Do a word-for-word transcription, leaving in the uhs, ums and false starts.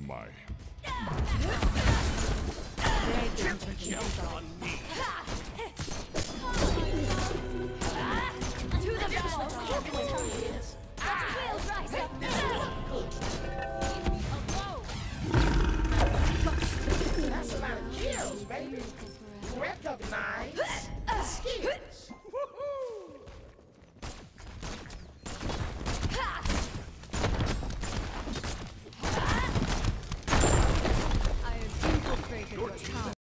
my Jump on me. To the battle! We'll rise up! That's a lot of kills, baby. Recognize skills. I have infiltrated your town.